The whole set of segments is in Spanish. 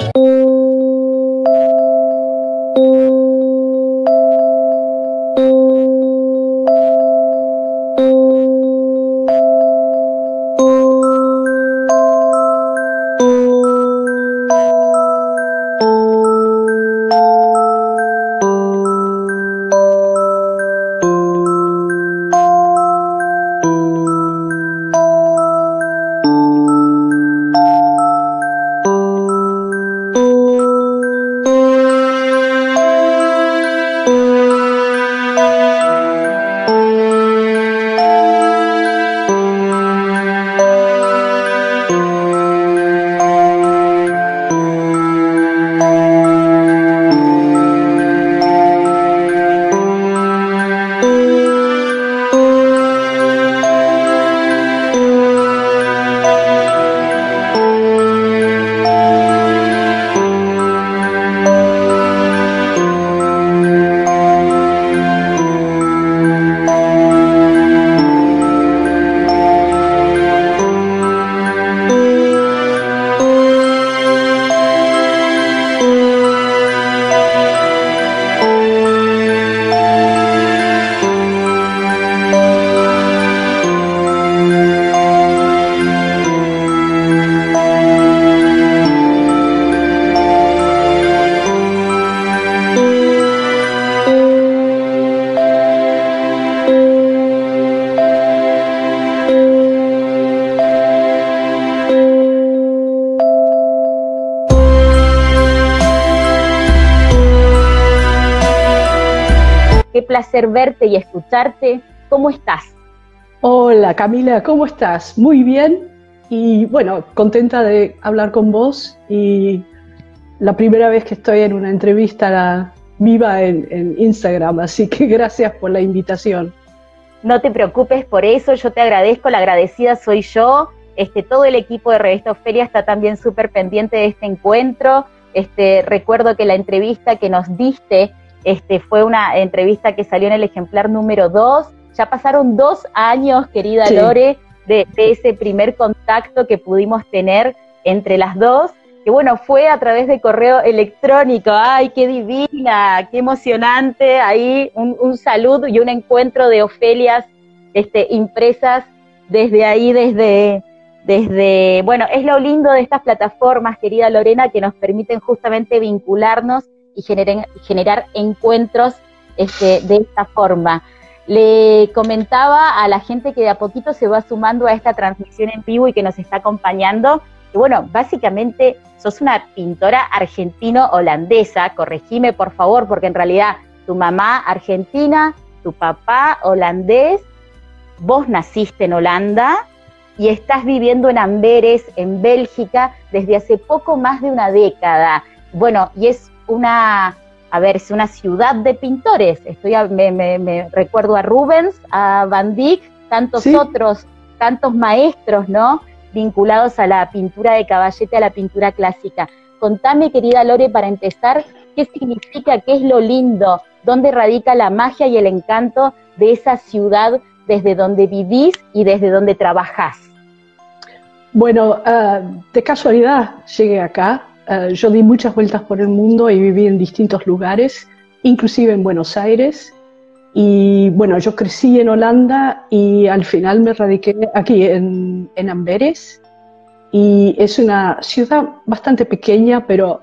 Qué placer verte y escucharte. ¿Cómo estás? Hola Camila, ¿cómo estás? Muy bien y bueno, contenta de hablar con vos y la primera vez que estoy en una entrevista viva en Instagram, así que gracias por la invitación. No te preocupes por eso, yo te agradezco, la agradecida soy yo. Todo el equipo de Revista Ofelia está también súper pendiente de este encuentro. Recuerdo que la entrevista que nos diste fue una entrevista que salió en el ejemplar número 2. Ya pasaron 2 años, querida Sí. Lore, de ese primer contacto que pudimos tener entre las dos, que bueno, fue a través de correo electrónico. ¡Ay, qué divina! ¡Qué emocionante! Ahí un saludo y un encuentro de Ofelias impresas desde ahí, bueno, es lo lindo de estas plataformas, querida Lorena, que nos permiten justamente vincularnos y generar encuentros de esta forma. Le comentaba a la gente que de a poquito se va sumando a esta transmisión en vivo y que nos está acompañando, que bueno, básicamente sos una pintora argentino-holandesa, corregime por favor, porque en realidad tu mamá argentina, tu papá holandés, vos naciste en Holanda y estás viviendo en Amberes, en Bélgica, desde hace poco más de una década. Bueno, y es es una ciudad de pintores. Me recuerdo a Rubens, a Van Dyck, tantos Sí. otros, tantos maestros, ¿no?, vinculados a la pintura de caballete, a la pintura clásica. Contame, querida Lore, para empezar, ¿qué significa, qué es lo lindo, dónde radica la magia y el encanto de esa ciudad desde donde vivís y desde donde trabajás? Bueno, de casualidad llegué acá. Yo di muchas vueltas por el mundo y viví en distintos lugares, inclusive en Buenos Aires. Y bueno, yo crecí en Holanda y al final me radiqué aquí en Amberes. Y es una ciudad bastante pequeña, pero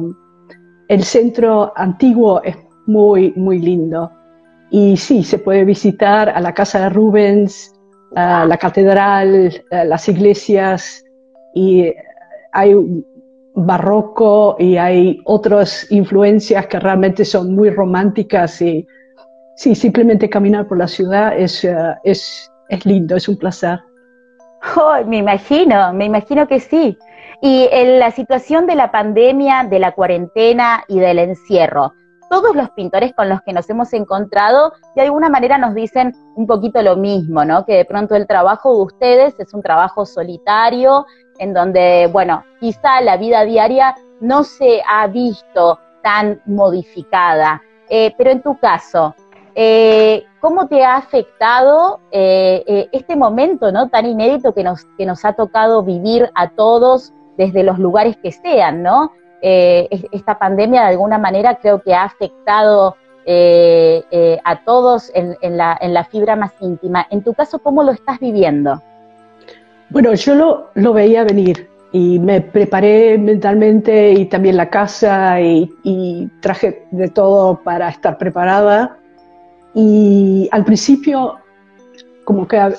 el centro antiguo es muy, muy lindo. Y sí, se puede visitar a la casa de Rubens, a la catedral, a las iglesias, y hay barroco y hay otras influencias que realmente son muy románticas. Y sí, simplemente caminar por la ciudad es lindo, es un placer. Oh, me imagino que sí. Y en la situación de la pandemia, de la cuarentena y del encierro, todos los pintores con los que nos hemos encontrado de alguna manera nos dicen un poquito lo mismo, ¿no? Que de pronto el trabajo de ustedes es un trabajo solitario, en donde, bueno, quizá la vida diaria no se ha visto tan modificada. Pero en tu caso, ¿cómo te ha afectado este momento, ¿no?, tan inédito que nos ha tocado vivir a todos desde los lugares que sean, ¿no? esta pandemia de alguna manera creo que ha afectado a todos en la fibra más íntima. En tu caso, ¿cómo lo estás viviendo? Bueno, yo lo veía venir y me preparé mentalmente y también la casa y traje de todo para estar preparada. Y al principio, como que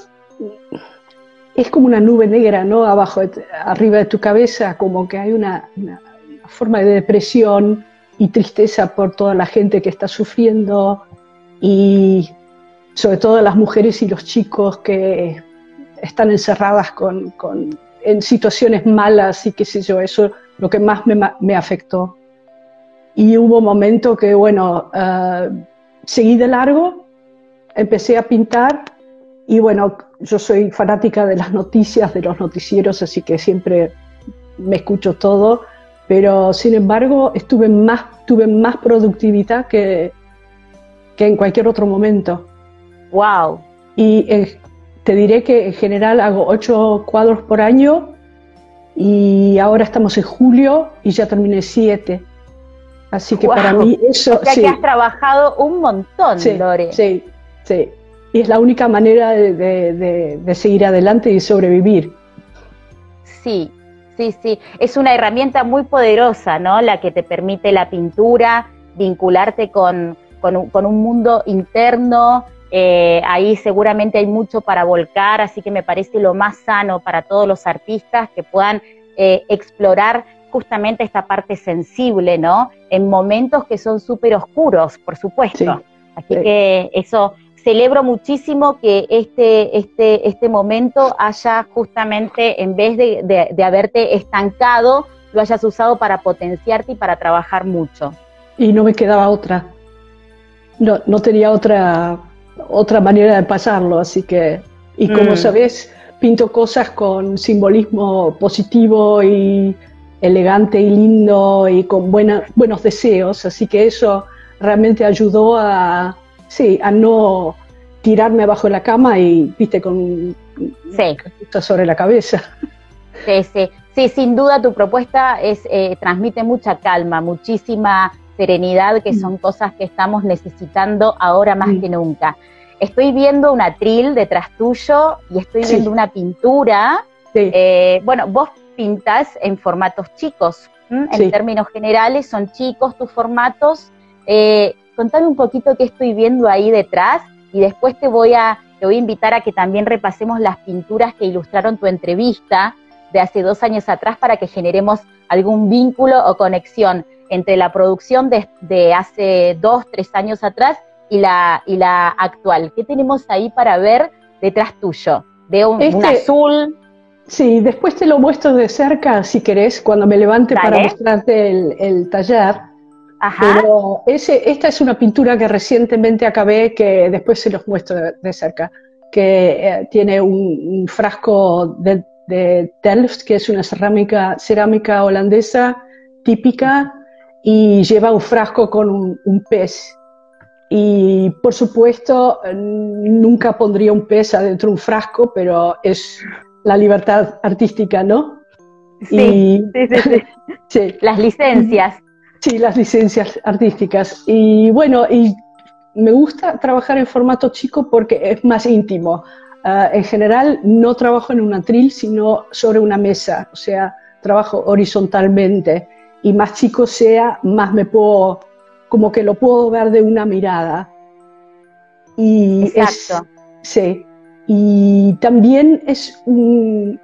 es como una nube negra, ¿no? Arriba de tu cabeza, como que hay una forma de depresión y tristeza por toda la gente que está sufriendo y sobre todo las mujeres y los chicos que están encerradas en situaciones malas y qué sé yo, eso es lo que más me afectó. Y hubo un momento que, bueno, seguí de largo, empecé a pintar y bueno, yo soy fanática de las noticias, de los noticieros, así que siempre me escucho todo, pero sin embargo tuve más productividad que en cualquier otro momento. ¡Wow! Y te diré que en general hago 8 cuadros por año y ahora estamos en julio y ya terminé 7. Así que para mí eso... O sea que has trabajado un montón, Lore. Sí. Y es la única manera de seguir adelante y sobrevivir. Sí. Es una herramienta muy poderosa, ¿no? La que te permite la pintura, vincularte con un mundo interno. Ahí seguramente hay mucho para volcar, así que me parece lo más sano para todos los artistas que puedan explorar justamente esta parte sensible, ¿no? En momentos que son súper oscuros, por supuesto. Sí, así que eso, celebro muchísimo que este momento haya justamente, en vez de haberte estancado, lo hayas usado para potenciarte y para trabajar mucho. Y no me quedaba otra. No tenía otra manera de pasarlo, así que, y como sabes, pinto cosas con simbolismo positivo y elegante y lindo y con buenos deseos, así que eso realmente ayudó a no tirarme abajo de la cama y, viste, con sobre la cabeza. Sí, sin duda tu propuesta transmite mucha calma, muchísima serenidad, que son cosas que estamos necesitando ahora más que nunca. Estoy viendo un atril detrás tuyo y estoy viendo una pintura. Bueno, vos pintás en formatos chicos, en términos generales son chicos tus formatos. Contame un poquito qué estoy viendo ahí detrás y después te voy a invitar a que también repasemos las pinturas que ilustraron tu entrevista de hace 2 años atrás para que generemos algún vínculo o conexión entre la producción de hace 2, 3 años atrás y la actual. ¿Qué tenemos ahí para ver detrás tuyo? Veo un azul. Sí, después te lo muestro de cerca, si querés, cuando me levante. Dale. Para mostrarte el taller. Ajá. Pero esta es una pintura que recientemente acabé, que después se los muestro de cerca, que tiene un frasco de Delft, que es una cerámica holandesa típica, y lleva un frasco con un pez. Y por supuesto nunca pondría un pez adentro de un frasco, pero es la libertad artística, ¿no? Sí. Sí. Las licencias. Sí, las licencias artísticas. Y bueno, y me gusta trabajar en formato chico porque es más íntimo. En general no trabajo en un atril, sino sobre una mesa, o sea, trabajo horizontalmente. Y más chico sea, más me puedo, como que lo puedo ver de una mirada. Y exacto. Sí. Y también es un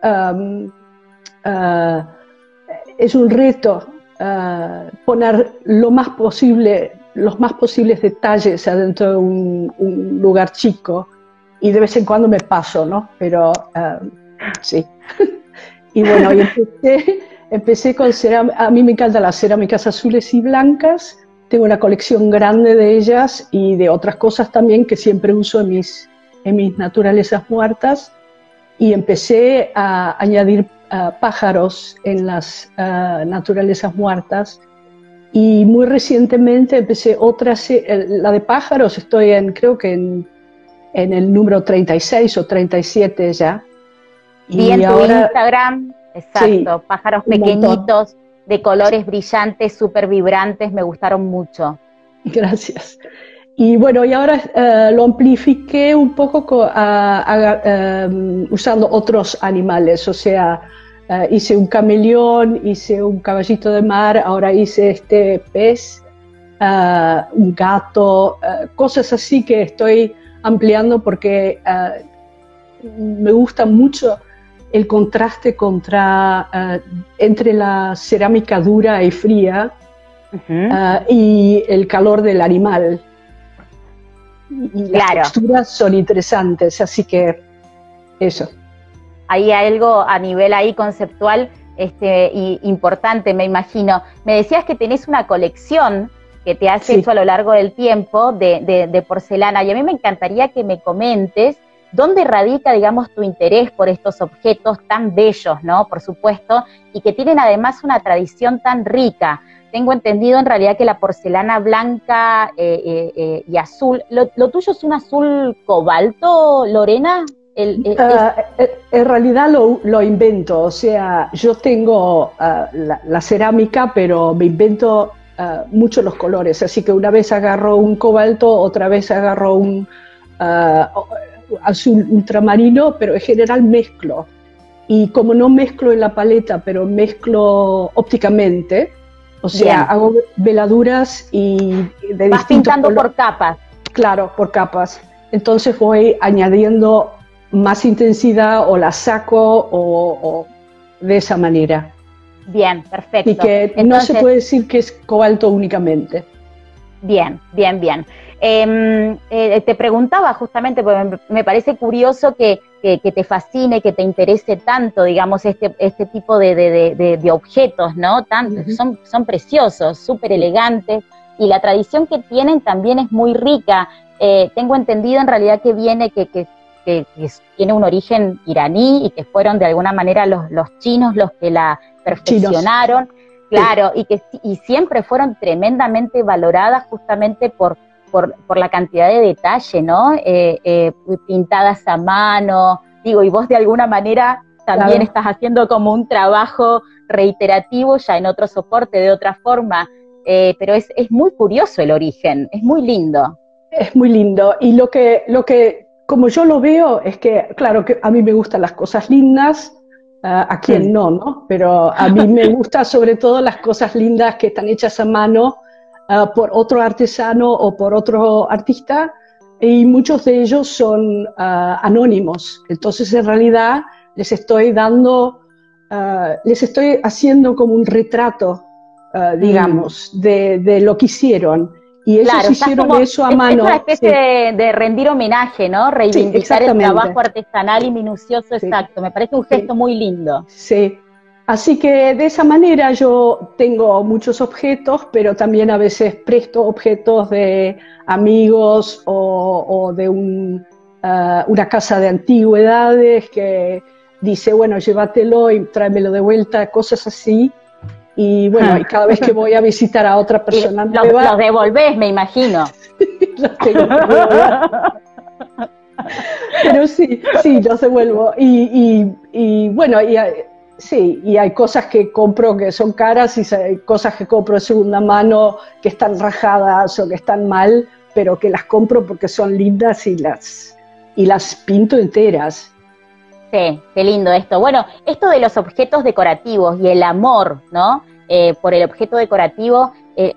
reto poner los más posibles detalles adentro de un lugar chico, y de vez en cuando me paso, ¿no? Pero sí. Y bueno, empecé con cerámica. A mí me encantan las cerámicas azules y blancas. Tengo una colección grande de ellas y de otras cosas también que siempre uso en mis naturalezas muertas, y empecé a añadir pájaros en las naturalezas muertas, y muy recientemente empecé la de pájaros. Estoy creo que en el número 36 o 37 ya. Vi en tu Instagram, exacto, sí, pájaros pequeñitos, de colores brillantes, súper vibrantes, me gustaron mucho. Gracias. Y bueno, y ahora lo amplifiqué un poco usando otros animales, o sea, hice un camaleón, hice un caballito de mar, ahora hice este pez, un gato, cosas así que estoy ampliando porque me gusta mucho el contraste entre la cerámica dura y fría y el calor del animal. Y las texturas son interesantes, así que eso. Hay algo a nivel ahí conceptual importante, me imagino. Me decías que tenés una colección que te has hecho a lo largo del tiempo de porcelana, y a mí me encantaría que me comentes dónde radica, digamos, tu interés por estos objetos tan bellos, ¿no? Por supuesto, y que tienen además una tradición tan rica. Tengo entendido en realidad que la porcelana blanca y azul, ¿lo tuyo es un azul cobalto, Lorena? En realidad lo invento, o sea, yo tengo la cerámica, pero me invento mucho los colores, así que una vez agarro un cobalto, otra vez agarro un azul ultramarino, pero en general mezclo. Y como no mezclo en la paleta, pero mezclo ópticamente, o sea, hago veladuras y de vas pintando por capas. Claro, por capas. Entonces voy añadiendo más intensidad o la saco o de esa manera. Bien, perfecto. Y que entonces, no se puede decir que es cobalto únicamente. Bien, bien, bien. Te preguntaba justamente, porque me parece curioso que te fascine, que te interese tanto, digamos, este tipo de objetos, ¿no? Son preciosos, súper elegantes, y la tradición que tienen también es muy rica. Tengo entendido en realidad que tiene un origen iraní y que fueron de alguna manera los chinos los que la perfeccionaron. Chinos. Claro, sí. y siempre fueron tremendamente valoradas justamente por la cantidad de detalle, ¿no? Pintadas a mano, digo, y vos de alguna manera también estás haciendo como un trabajo reiterativo ya en otro soporte, de otra forma, pero es muy curioso el origen, es muy lindo. Es muy lindo, y lo que como yo lo veo es que, claro, que a mí me gustan las cosas lindas, a quien no, pero a mí me gustan sobre todo las cosas lindas que están hechas a mano por otro artesano o por otro artista, y muchos de ellos son anónimos. Entonces, en realidad, les estoy haciendo como un retrato, digamos, de lo que hicieron. Y ellos hicieron eso a mano. Es una especie de rendir homenaje, ¿no? Reivindicar el trabajo artesanal y minucioso, exacto. Me parece un gesto muy lindo. Sí. Así que de esa manera yo tengo muchos objetos, pero también a veces presto objetos de amigos o de una casa de antigüedades que dice, bueno, llévatelo y tráemelo de vuelta, cosas así. Y bueno, y cada vez que voy a visitar a otra persona nueva... Los devolvés, me imagino. Los tengo que devolver. Pero sí, los devuelvo. Y bueno, sí, y hay cosas que compro que son caras y hay cosas que compro de segunda mano que están rajadas o que están mal, pero que las compro porque son lindas y las pinto enteras. Sí, qué lindo esto. Bueno, esto de los objetos decorativos y el amor, ¿no? Por el objeto decorativo,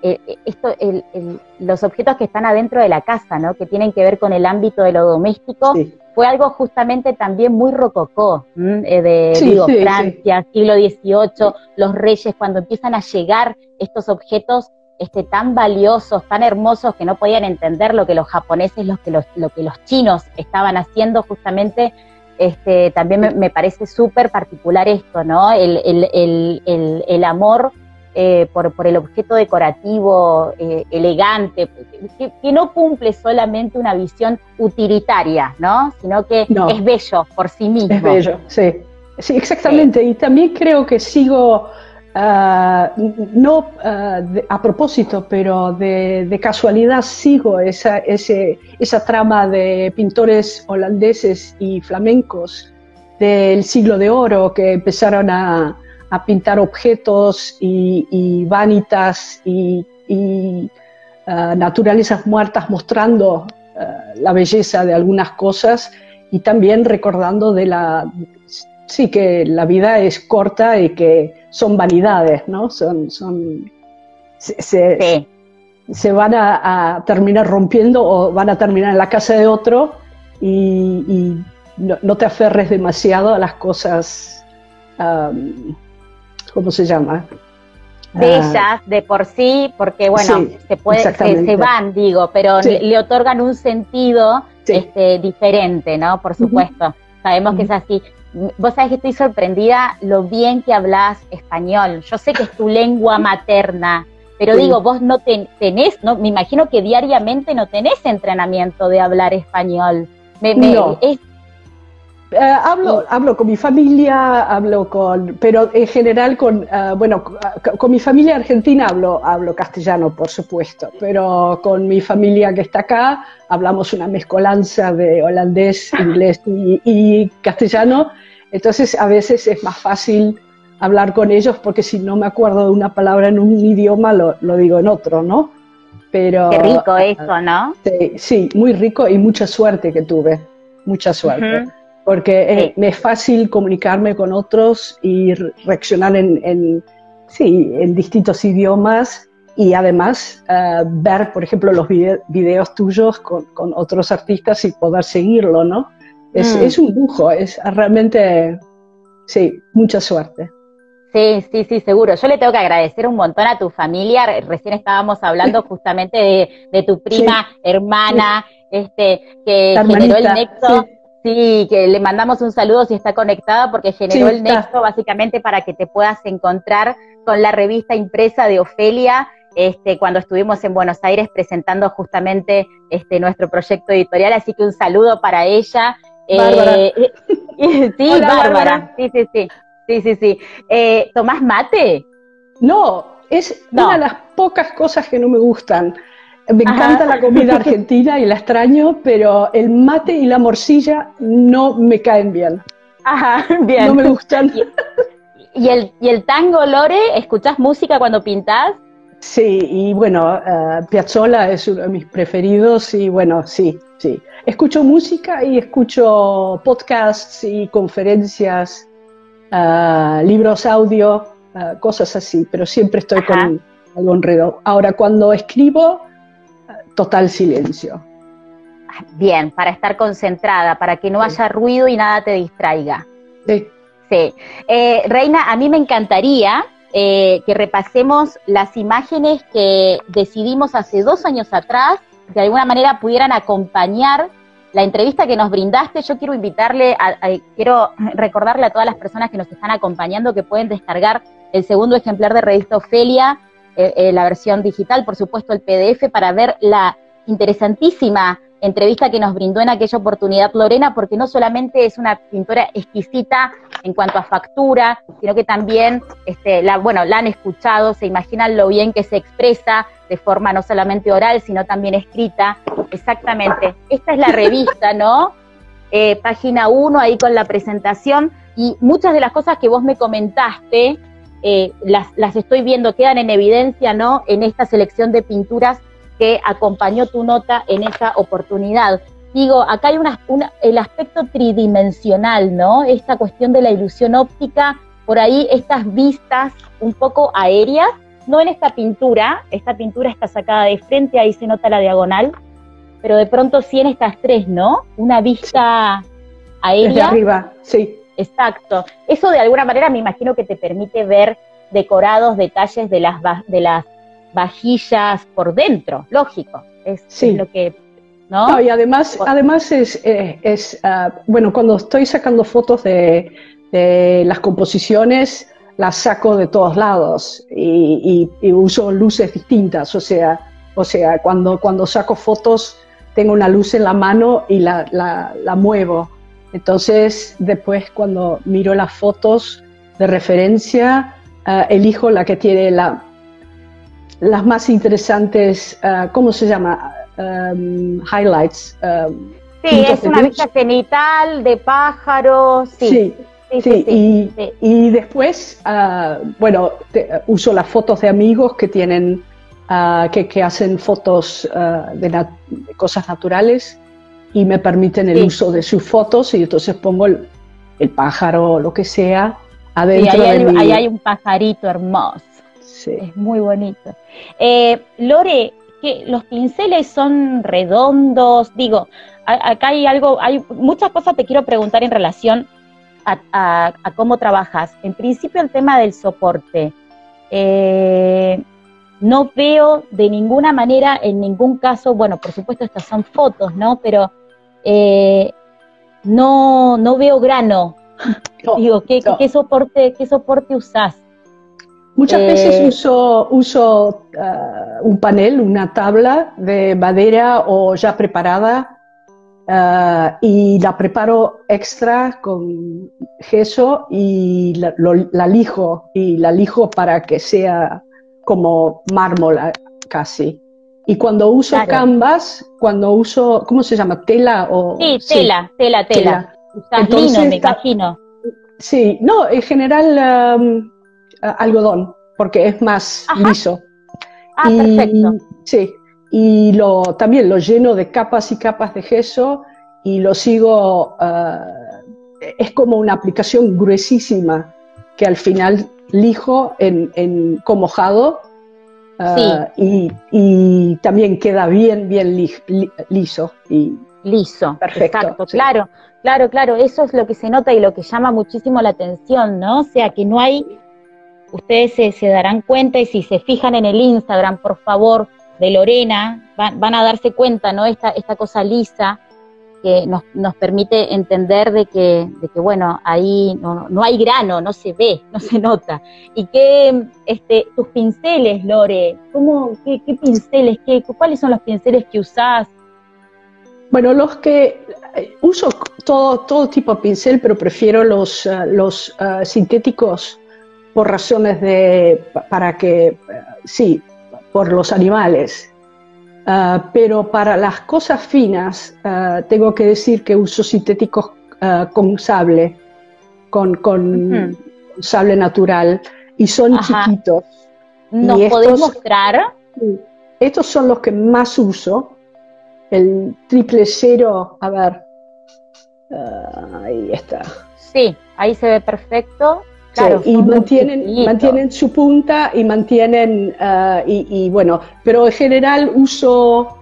los objetos que están adentro de la casa, ¿no? Que tienen que ver con el ámbito de lo doméstico, fue algo justamente también muy rococó, Francia, siglo XVIII, los reyes, cuando empiezan a llegar estos objetos tan valiosos, tan hermosos, que no podían entender lo que los japoneses, lo que los chinos estaban haciendo justamente. También me parece súper particular esto, ¿no? El amor por el objeto decorativo elegante, que no cumple solamente una visión utilitaria, ¿no? Sino que es bello por sí mismo. Es bello, sí. Sí, exactamente. Sí. Y también creo que sigo, a propósito, pero de casualidad sigo esa trama de pintores holandeses y flamencos del siglo de oro que empezaron a a pintar objetos y vanitas y naturalezas muertas, mostrando la belleza de algunas cosas y también recordando sí, que la vida es corta y que son vanidades, ¿no? Se van a terminar rompiendo o van a terminar en la casa de otro y no te aferres demasiado a las cosas, ¿cómo se llama? Bellas de por sí, porque bueno, sí, se van, digo, pero sí. le otorgan un sentido Sí. Diferente, ¿no? Por supuesto, sabemos que es así. Vos sabés que estoy sorprendida lo bien que hablas español. Yo sé que es tu lengua materna, pero digo, vos no tenés, no, me imagino que diariamente no tenés entrenamiento de hablar español. No. Hablo con mi familia, pero en general con mi familia argentina hablo castellano, por supuesto, pero con mi familia que está acá hablamos una mezcolanza de holandés, inglés y castellano, entonces a veces es más fácil hablar con ellos porque si no me acuerdo de una palabra en un idioma lo digo en otro, ¿no? Pero, qué rico eso, ¿no? Sí, muy rico y mucha suerte que tuve, mucha suerte. Porque me es fácil comunicarme con otros y reaccionar en distintos idiomas y además ver, por ejemplo, los videos tuyos con otros artistas y poder seguirlo, ¿no? Es un lujo, es realmente, sí, mucha suerte. Sí, seguro. Yo le tengo que agradecer un montón a tu familia. Recién estábamos hablando justamente de tu prima, hermana, que generó el nexo. Sí, que le mandamos un saludo si está conectada, porque generó el nexo básicamente para que te puedas encontrar con la revista impresa de Ofelia, cuando estuvimos en Buenos Aires presentando justamente nuestro proyecto editorial, así que un saludo para ella. Bárbara. Sí, Hola, Bárbara. Sí. ¿Tomás mate? No, es una de las pocas cosas que no me gustan. Me encanta la comida argentina y la extraño, pero el mate y la morcilla no me caen bien. Ajá, bien. No me gustan. ¿Y el tango, Lore? ¿Escuchás música cuando pintás? Sí, y bueno, Piazzolla es uno de mis preferidos y bueno, sí. Escucho música y escucho podcasts y conferencias, libros audio, cosas así, pero siempre estoy con algo enredo. Ahora, cuando escribo, total silencio. Bien, para estar concentrada, para que no haya ruido y nada te distraiga. Sí. Reina, a mí me encantaría que repasemos las imágenes que decidimos hace 2 años atrás, de alguna manera pudieran acompañar la entrevista que nos brindaste. Yo quiero quiero recordarle a todas las personas que nos están acompañando que pueden descargar el segundo ejemplar de Revista Ofelia, la versión digital, por supuesto el PDF, para ver la interesantísima entrevista que nos brindó en aquella oportunidad Lorena, porque no solamente es una pintora exquisita en cuanto a factura, sino que también la han escuchado, se imaginan lo bien que se expresa de forma no solamente oral, sino también escrita. Exactamente, esta es la revista, ¿no? Página 1, ahí con la presentación, y muchas de las cosas que vos me comentaste, las estoy viendo, quedan en evidencia, ¿no?, en esta selección de pinturas que acompañó tu nota en esa oportunidad. Digo, acá hay el aspecto tridimensional, ¿no? Esta cuestión de la ilusión óptica, por ahí estas vistas un poco aéreas, no en esta pintura está sacada de frente, ahí se nota la diagonal, pero de pronto sí en estas 3, ¿no? Una vista aérea. Desde arriba, sí. Exacto. Eso de alguna manera me imagino que te permite ver decorados, detalles de las vajillas por dentro, lógico. Es lo que, ¿no? Y además bueno, cuando estoy sacando fotos de las composiciones, las saco de todos lados y uso luces distintas, o sea, cuando saco fotos tengo una luz en la mano y la muevo. Entonces, después cuando miro las fotos de referencia, elijo la que tiene las más interesantes, ¿cómo se llama? Highlights. Sí, es una vista cenital de pájaros. Sí. Sí, y después, bueno, uso las fotos de amigos que tienen, que hacen fotos de cosas naturales y me permiten el uso de sus fotos y entonces pongo el pájaro o lo que sea adentro de mi... Ahí hay un pajarito hermoso. Sí. Es muy bonito. Lore, que los pinceles son redondos, digo, acá hay muchas cosas te quiero preguntar en relación a cómo trabajas. En principio el tema del soporte. No veo de ninguna manera, en ningún caso, bueno, por supuesto estas son fotos, ¿no? Pero no veo grano. No, digo, ¿qué soporte usás? Muchas veces uso un panel, una tabla de madera o ya preparada y la preparo extra con gesso y la lijo para que sea como mármol casi. Y cuando uso canvas, cuando uso, ¿cómo se llama? ¿Tela? Sí, tela. Usás lino, me imagino. Sí, no, en general algodón, porque es más liso. Perfecto. Sí, y también lo lleno de capas y capas de gesso y lo sigo, es como una aplicación gruesísima que al final lijo con mojado y también queda bien liso. Liso, perfecto, exacto, sí. Claro, eso es lo que se nota y lo que llama muchísimo la atención, ¿no? O sea, que no hay, ustedes se darán cuenta y si se fijan en el Instagram, por favor, de Lorena, van a darse cuenta, ¿no? Esta cosa lisa que nos permite entender de que bueno, ahí no hay grano, no se ve, no se nota. Y que tus pinceles, Lore, qué pinceles, cuáles son los pinceles que usás? Bueno, los que uso todo tipo de pincel, pero prefiero los sintéticos por razones por los animales. Pero para las cosas finas tengo que decir que uso sintéticos con sable, con sable natural, y son chiquitos. ¿Nos podés mostrar? Estos son los que más uso. El 000, a ver, ahí está. Sí, ahí se ve perfecto. Claro, sí, y mantienen su punta y mantienen, y bueno, pero en general uso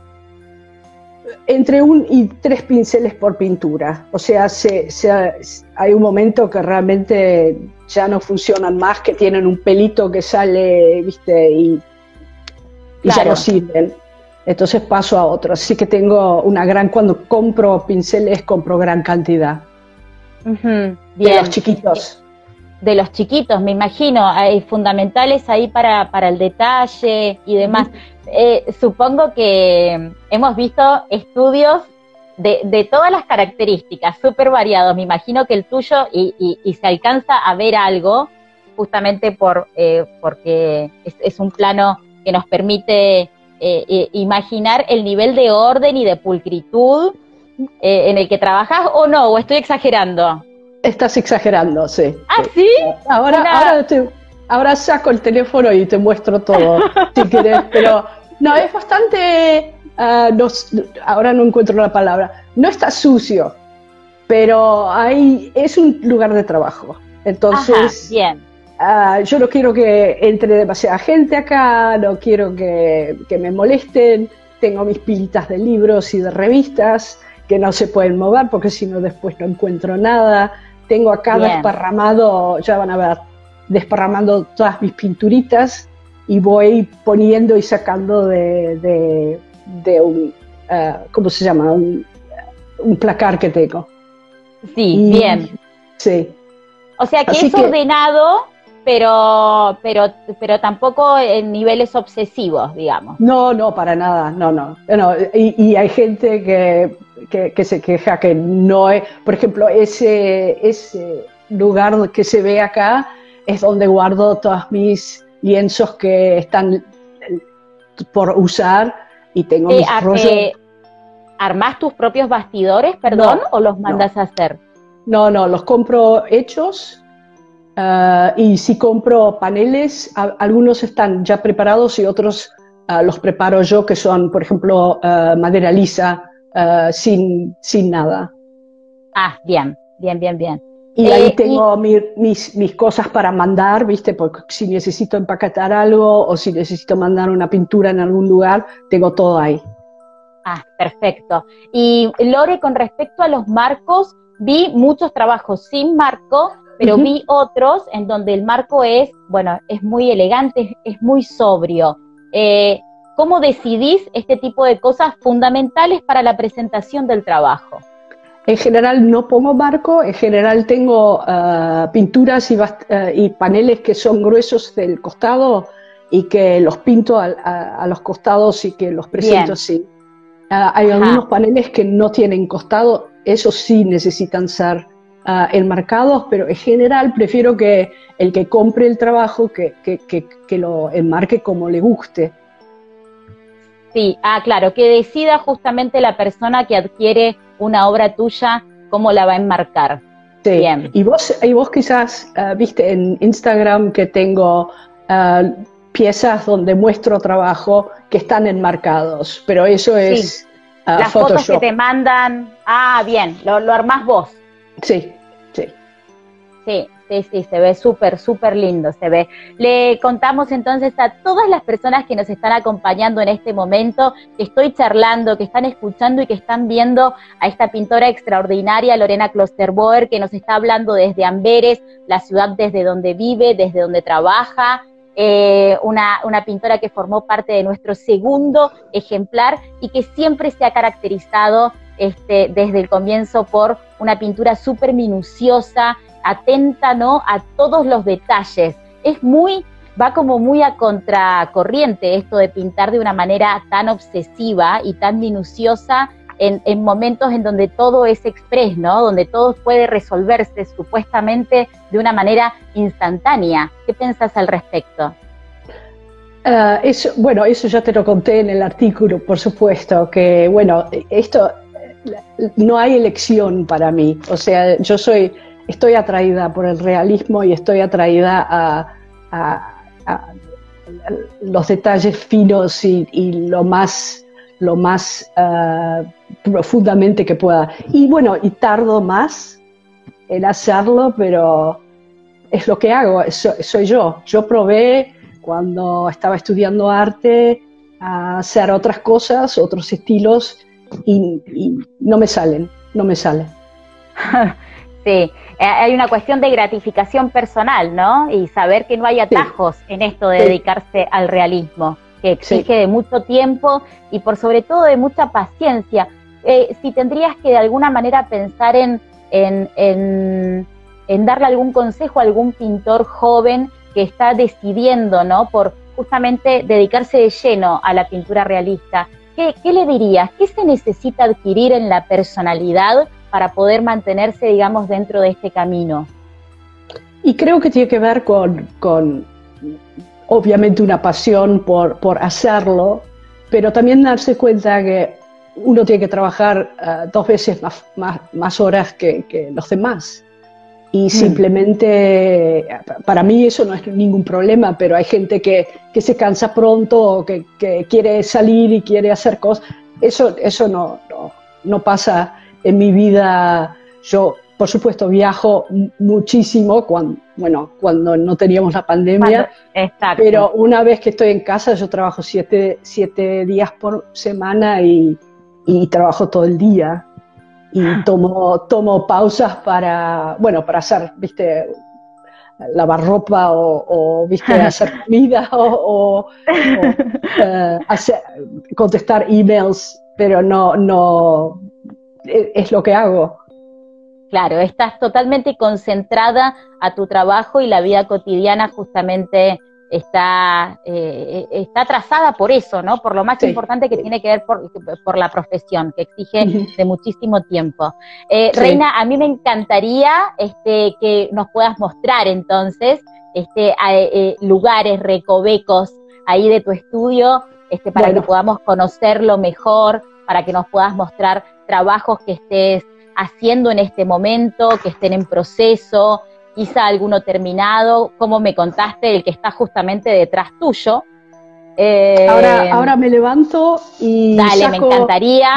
entre 1 y 3 pinceles por pintura. O sea, hay un momento que realmente ya no funcionan más, que tienen un pelito que sale, ¿viste? Y ya no sirven. Entonces paso a otro. Así que tengo cuando compro pinceles, compro gran cantidad. Bien. De los chiquitos. De los chiquitos, me imagino, hay fundamentales ahí para el detalle y demás. Supongo que hemos visto estudios de todas las características, súper variados. Me imagino que el tuyo, y se alcanza a ver algo, justamente porque es un plano que nos permite imaginar el nivel de orden y de pulcritud en el que trabajas, ¿o no? ¿O estoy exagerando? Estás exagerando, sí. ¿Ah, sí? Ahora saco el teléfono y te muestro todo, si querés, pero no, es bastante, ahora no encuentro la palabra, no está sucio, pero es un lugar de trabajo, entonces bien. Yo no quiero que entre demasiada gente acá, no quiero que me molesten, tengo mis pilitas de libros y de revistas que no se pueden mover porque si no después no encuentro nada. Tengo acá desparramado, ya van a ver, desparramando todas mis pinturitas y voy poniendo y sacando de un, ¿cómo se llama? Un placar que tengo. Sí, bien. Sí. O sea que es ordenado, pero tampoco en niveles obsesivos, digamos. No, para nada, no. Y hay gente que se queja que no es, por ejemplo, ese lugar que se ve acá es donde guardo todos mis lienzos que están por usar y tengo mis rollos. ¿Armás tus propios bastidores, o los mandas a hacer? no, no, los compro hechos. Y si compro paneles, algunos están ya preparados y otros los preparo yo, que son, por ejemplo, madera lisa, sin nada. Ah, bien, bien, bien, bien. Y ahí tengo mis cosas para mandar, ¿viste? Porque si necesito empaquetar algo o si necesito mandar una pintura en algún lugar, tengo todo ahí. Ah, perfecto. Y Lore, con respecto a los marcos, vi muchos trabajos sin marco, pero vi otros en donde el marco es, bueno, es muy elegante, es muy sobrio. ¿Cómo decidís este tipo de cosas fundamentales para la presentación del trabajo? En general no pongo marco, en general tengo pinturas y paneles que son gruesos del costado y que los pinto a los costados y que los presento así. Hay algunos paneles que no tienen costado, esos sí necesitan ser enmarcados, pero en general prefiero que el que compre el trabajo que lo enmarque como le guste. Sí, claro, que decida justamente la persona que adquiere una obra tuya cómo la va a enmarcar. Sí. Bien. Y vos quizás viste en Instagram que tengo piezas donde muestro trabajo que están enmarcados, pero eso es las Photoshop. Fotos que te mandan, bien, lo armás vos. Sí, sí. Sí, se ve súper, súper lindo, se ve. Le contamos entonces a todas las personas que nos están acompañando en este momento, que estoy charlando, que están escuchando y que están viendo a esta pintora extraordinaria, Lorena Klosterboer, que nos está hablando desde Amberes, la ciudad desde donde vive, desde donde trabaja, una pintora que formó parte de nuestro segundo ejemplar y que siempre se ha caracterizado desde el comienzo por una pintura súper minuciosa, atenta, ¿no?, a todos los detalles. Va como muy a contracorriente esto de pintar de una manera tan obsesiva y tan minuciosa en momentos en donde todo es express, ¿no?, donde todo puede resolverse supuestamente de una manera instantánea. ¿Qué pensás al respecto? Eso ya te lo conté en el artículo, por supuesto, que bueno, esto no hay elección para mí. O sea, estoy atraída por el realismo y estoy atraída a los detalles finos y lo más profundamente que pueda. Y bueno, y tardo más en hacerlo, pero es lo que hago, soy yo. Yo probé cuando estaba estudiando arte a hacer otras cosas, otros estilos, y no me salen. Sí, hay una cuestión de gratificación personal, ¿no? Y saber que no hay atajos en esto de dedicarse al realismo, que exige de mucho tiempo y por sobre todo de mucha paciencia. Si tendrías que de alguna manera pensar en darle algún consejo a algún pintor joven que está decidiendo, ¿no?, por justamente dedicarse de lleno a la pintura realista, ¿qué le dirías? ¿Qué se necesita adquirir en la personalidad para poder mantenerse, digamos, dentro de este camino? Y creo que tiene que ver con obviamente una pasión por hacerlo, pero también darse cuenta que uno tiene que trabajar 2 veces más horas que los demás. Y simplemente, para mí eso no es ningún problema, pero hay gente que se cansa pronto o que quiere salir y quiere hacer cosas. Eso no pasa en mi vida. Yo, por supuesto, viajo muchísimo cuando no teníamos la pandemia. Exacto. Pero una vez que estoy en casa, yo trabajo 7 días por semana y trabajo todo el día. Y tomo pausas para hacer, ¿viste?, lavar ropa o ¿viste?, hacer comida o contestar emails, pero no es lo que hago. Claro, estás totalmente concentrada a tu trabajo y la vida cotidiana justamente está trazada por eso, ¿no? Por lo más importante que tiene que ver por la profesión, que exige de muchísimo tiempo. Reina, a mí me encantaría que nos puedas mostrar entonces lugares, recovecos ahí de tu estudio, para que podamos conocerlo mejor, para que nos puedas mostrar trabajos que estés haciendo en este momento, que estén en proceso, quizá alguno terminado, como me contaste, el que está justamente detrás tuyo. Ahora me levanto y dale, saco, me encantaría.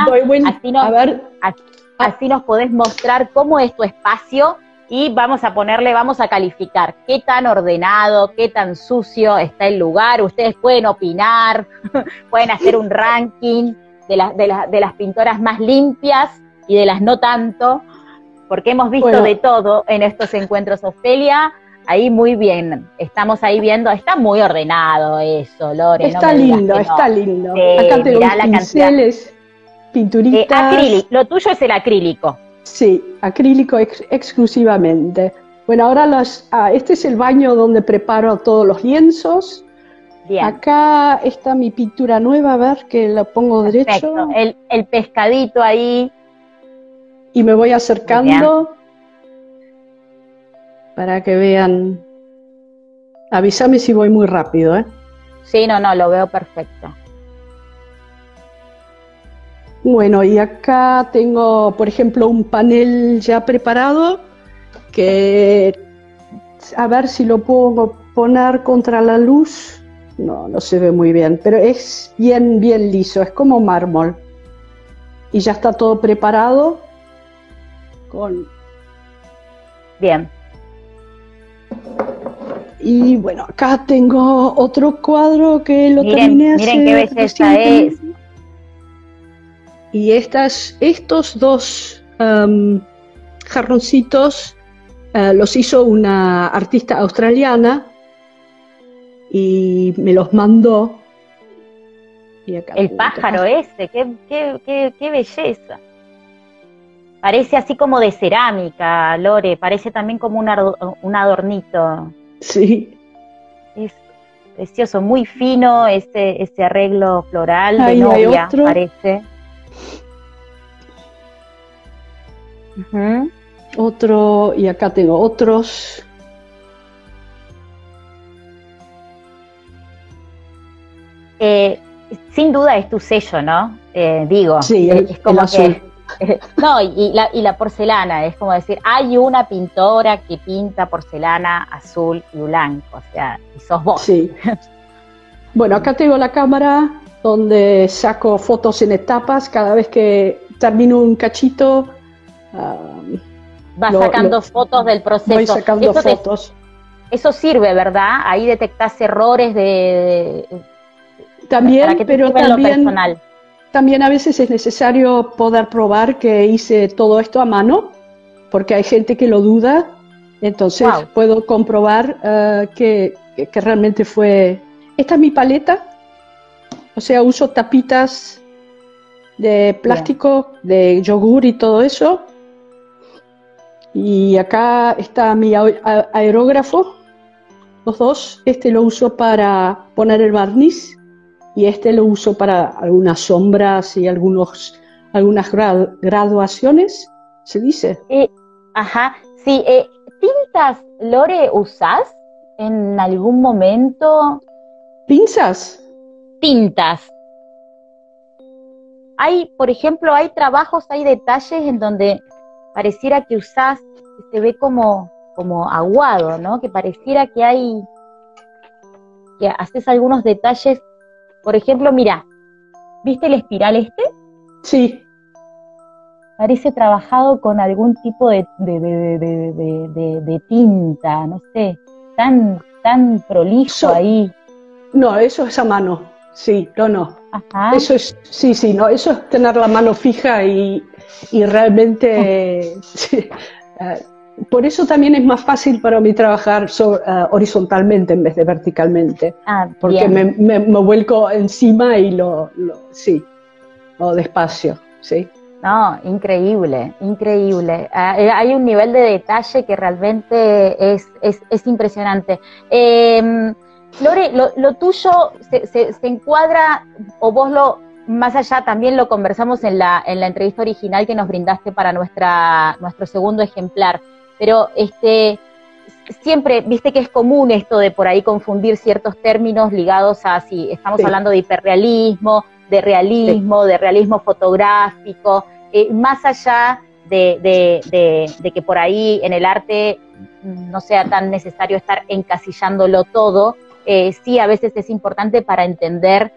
Así nos podés mostrar cómo es tu espacio y vamos a calificar qué tan ordenado, qué tan sucio está el lugar. Ustedes pueden opinar, pueden hacer un ranking de las pintoras más limpias y de las no tanto, porque hemos visto de todo en estos encuentros, Ofelia. Ahí muy bien, estamos ahí viendo, está muy ordenado eso, Lore. Está lindo, está lindo. Acá tengo pinceles, pinturitas. Acrílico, lo tuyo es el acrílico. Sí, acrílico exclusivamente. Bueno, ahora este es el baño donde preparo todos los lienzos. Bien. Acá está mi pintura nueva, a ver que la pongo derecho. El pescadito ahí. Y me voy acercando para que vean. Avísame si voy muy rápido, ¿eh? Sí, no, lo veo perfecto. Bueno, y acá tengo, por ejemplo, un panel ya preparado que, a ver si lo puedo poner contra la luz. No se ve muy bien, pero es bien liso, es como mármol. Y ya está todo preparado Bien. Y bueno, acá tengo otro cuadro que lo terminé hace... Miren qué belleza es. Y estos dos jarroncitos los hizo una artista australiana y me los mandó. Y acá el pájaro ese, qué belleza. Parece así como de cerámica, Lore, parece también como un adornito. Sí. Es precioso, muy fino ese arreglo floral de novia, parece. Otro, y acá tengo otros. Sin duda es tu sello, ¿no? Sí, es como que... No, y la porcelana, es como decir, hay una pintora que pinta porcelana azul y blanco, o sea, y sos vos. Sí. Bueno, acá tengo la cámara donde saco fotos en etapas, cada vez que termino un cachito... vas sacando fotos del proceso. Voy sacando fotos. Eso sirve, ¿verdad? Ahí detectás errores también, para que te pero sirva en lo personal. También a veces es necesario poder probar que hice todo esto a mano, porque hay gente que lo duda, entonces puedo comprobar que realmente fue... Esta es mi paleta, o sea, uso tapitas de plástico, de yogur y todo eso. Y acá está mi aerógrafo, los dos. Este lo uso para poner el barniz y este lo uso para algunas sombras y algunas graduaciones, ¿se dice? Sí. ¿Tintas, Lore, usás en algún momento? ¿Pinzas? Tintas. Por ejemplo, hay trabajos, hay detalles en donde pareciera que usás, que se ve como aguado, ¿no? Que pareciera que haces algunos detalles. Por ejemplo, mira, ¿viste el espiral este? Sí. Parece trabajado con algún tipo de tinta, no sé, tan prolijo ahí. No, eso es a mano, sí, no. Ajá. Eso es, sí, no, eso es tener la mano fija y realmente, sí, por eso también es más fácil para mí trabajar horizontalmente en vez de verticalmente, porque me vuelco encima y lo despacio, sí. No, increíble. Hay un nivel de detalle que realmente es impresionante. Lore, lo tuyo se encuadra, o vos más allá también lo conversamos en la entrevista original que nos brindaste para nuestro segundo ejemplar, pero siempre, viste que es común esto de por ahí confundir ciertos términos ligados a, si estamos hablando de hiperrealismo, de realismo, de realismo fotográfico, más allá de que por ahí en el arte no sea tan necesario estar encasillándolo todo, sí a veces es importante para entender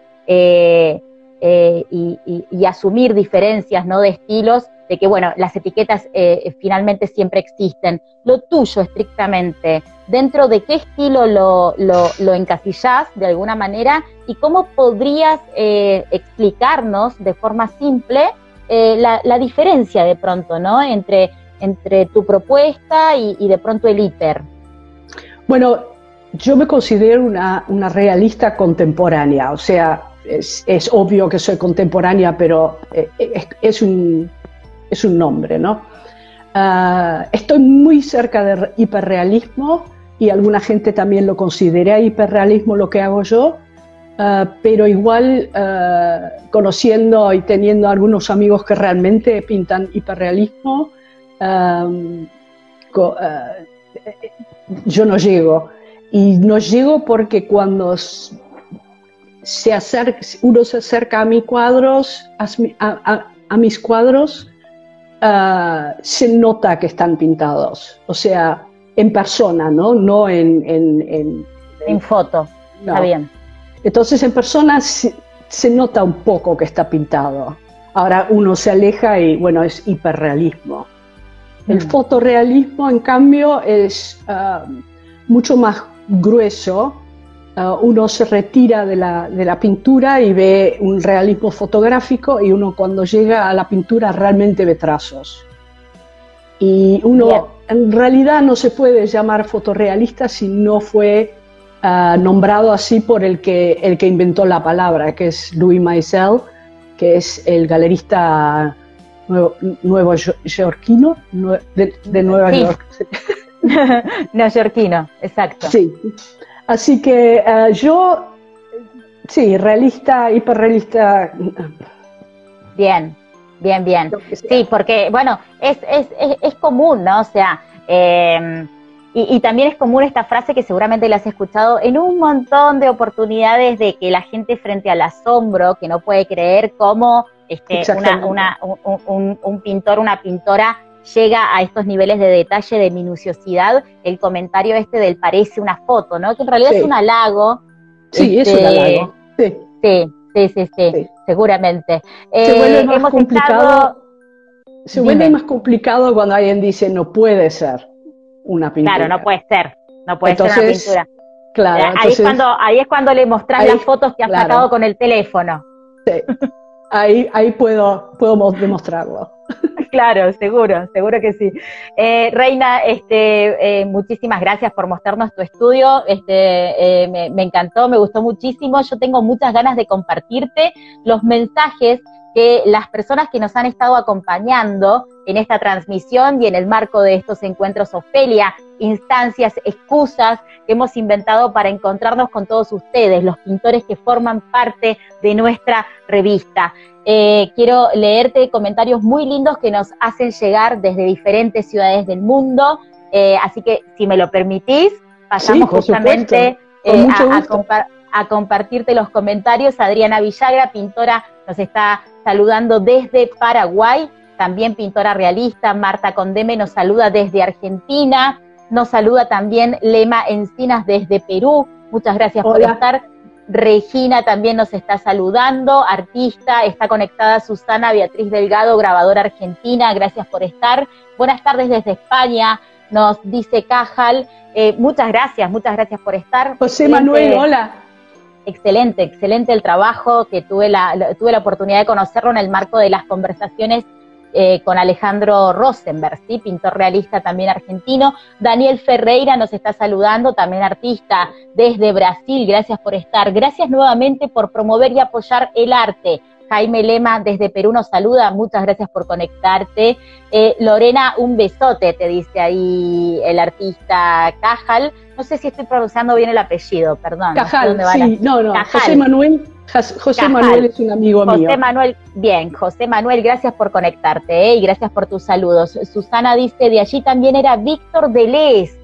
y asumir diferencias, ¿no?, de estilos, de que, bueno, las etiquetas finalmente siempre existen. Lo tuyo estrictamente, ¿dentro de qué estilo lo encasillás de alguna manera? ¿Y cómo podrías explicarnos de forma simple la diferencia de pronto, ¿no?, entre tu propuesta y de pronto el hiper? Bueno, yo me considero una realista contemporánea, o sea, es obvio que soy contemporánea, pero es un nombre, ¿no? Estoy muy cerca de hiperrealismo y alguna gente también lo considera hiperrealismo lo que hago yo, pero igual conociendo y teniendo algunos amigos que realmente pintan hiperrealismo, yo no llego. Y no llego porque cuando uno se acerca a mis cuadros, se nota que están pintados, o sea, en persona, no en foto, no. Está bien. Entonces en persona se nota un poco que está pintado. Ahora uno se aleja y bueno, es hiperrealismo. El fotorrealismo, en cambio, es mucho más grueso. Uno se retira de la pintura y ve un realismo fotográfico, y uno cuando llega a la pintura realmente ve trazos. Y uno en realidad no se puede llamar fotorrealista si no fue nombrado así por el que inventó la palabra, que es Louis Maisel, que es el galerista neoyorquino de Nueva York. Neoyorquino, exacto. Sí. Así que yo, sí, realista, hiperrealista. Bien. Sí, porque, bueno, es común, ¿no? O sea, y también es común esta frase que seguramente la has escuchado en un montón de oportunidades, de que la gente frente al asombro, que no puede creer cómo un pintor, una pintora llega a estos niveles de detalle, de minuciosidad. El comentario del parece una foto, ¿no? Que en realidad es un halago. Sí, es un halago. Sí, seguramente. Se vuelve más complicado. Se vuelve más complicado cuando alguien dice no puede ser una pintura. Claro, no puede ser una pintura. Claro, ahí es cuando le mostrás las fotos que has sacado con el teléfono. Sí. Ahí puedo demostrarlo. Claro, seguro que sí. Reina, muchísimas gracias por mostrarnos tu estudio. Me encantó, me gustó muchísimo. Yo tengo muchas ganas de compartirte los mensajes que las personas que nos han estado acompañando en esta transmisión y en el marco de estos encuentros Ofelia, instancias, excusas que hemos inventado para encontrarnos con todos ustedes, los pintores que forman parte de nuestra revista. Quiero leerte comentarios muy lindos que nos hacen llegar desde diferentes ciudades del mundo, así que si me lo permitís, pasamos justamente a compartirte los comentarios. Adriana Villagra, pintora, nos está saludando desde Paraguay, también pintora realista. Marta Condeme nos saluda desde Argentina, nos saluda también Lema Encinas desde Perú, muchas gracias por estar. Regina también nos está saludando, artista, está conectada Susana Beatriz Delgado, grabadora argentina, gracias por estar. Buenas tardes desde España, nos dice Cajal, muchas gracias por estar. José Manuel, hola. Excelente el trabajo, que tuve la oportunidad de conocerlo en el marco de las conversaciones con Alejandro Rosenberg, ¿sí? Pintor realista también argentino. Daniel Ferreira nos está saludando, también artista desde Brasil, gracias por estar. Gracias nuevamente por promover y apoyar el arte. Jaime Lema desde Perú nos saluda, muchas gracias por conectarte. Lorena, un besote, te dice ahí el artista Cajal. No sé si estoy pronunciando bien el apellido, perdón. Cajal, no sé sí, no, Cajal. José Manuel es un amigo mío. José Manuel, bien, José Manuel, gracias por conectarte, y gracias por tus saludos. Susana dice, de allí también era Víctor Deleuze,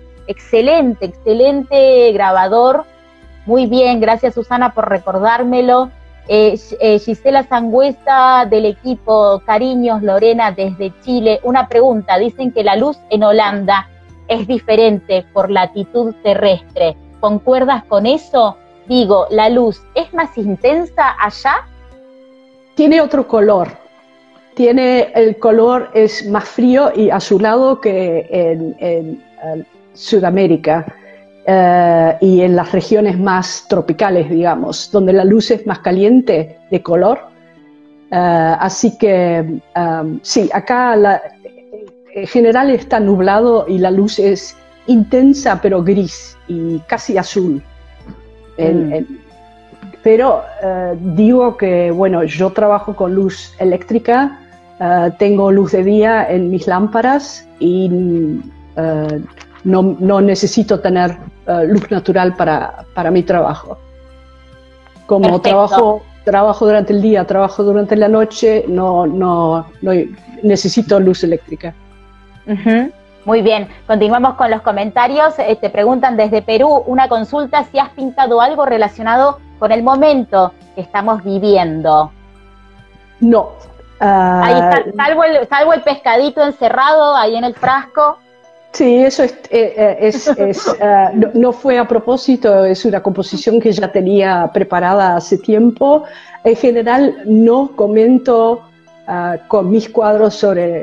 excelente grabador. Muy bien, gracias Susana por recordármelo. Gisela Sangüesa del equipo, cariños Lorena desde Chile, una pregunta, dicen que la luz en Holanda es diferente por latitud terrestre, ¿concuerdas con eso? Digo, ¿la luz es más intensa allá? Tiene otro color, el color es más frío y azulado que en Sudamérica. Y en las regiones más tropicales, digamos, donde la luz es más caliente de color. Así que sí, acá en general está nublado y la luz es intensa pero gris y casi azul. Pero digo que, bueno, yo trabajo con luz eléctrica, tengo luz de día en mis lámparas y no necesito tener luz natural para mi trabajo. Como trabajo durante el día, trabajo durante la noche, no necesito luz eléctrica. Muy bien, continuamos con los comentarios. Te preguntan desde Perú una consulta, si has pintado algo relacionado con el momento que estamos viviendo. No. Ahí está, salvo el pescadito encerrado ahí en el frasco. Sí, eso no fue a propósito, es una composición que ya tenía preparada hace tiempo. En general no comento con mis cuadros sobre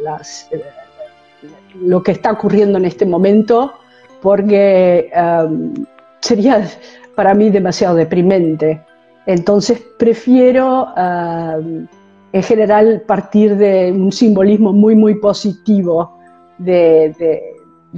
lo que está ocurriendo en este momento, porque sería para mí demasiado deprimente. Entonces prefiero en general partir de un simbolismo muy, muy positivo de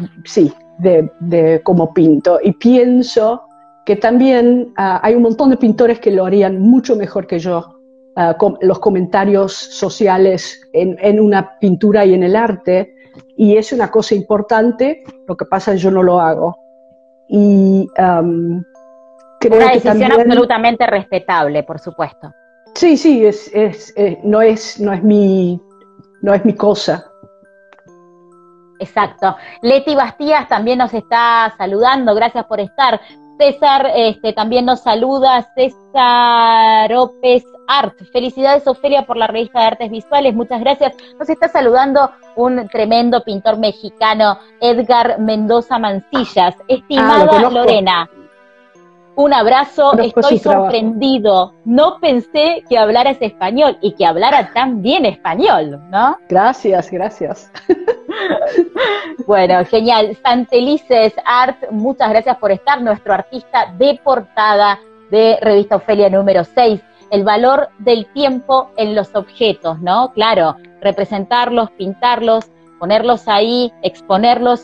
cómo pinto, y pienso que también hay un montón de pintores que lo harían mucho mejor que yo, con los comentarios sociales en una pintura y en el arte, y es una cosa importante. Lo que pasa es que yo no lo hago, y creo una que decisión también, absolutamente respetable, por supuesto. Sí, no es mi cosa. Exacto. Leti Bastías también nos está saludando, gracias por estar. César también nos saluda, César López Art. Felicidades, Ofelia, por la revista de artes visuales, muchas gracias. Nos está saludando un tremendo pintor mexicano, Edgar Mendoza Mancillas. Estimada Lorena, un abrazo, estoy sorprendido. No pensé que hablaras español y que hablara tan bien español, ¿no? Gracias. Bueno, genial. Santelices Art, muchas gracias por estar, nuestro artista de portada de Revista Ofelia número 6. El valor del tiempo en los objetos, ¿no? Claro, representarlos, pintarlos, ponerlos ahí, exponerlos,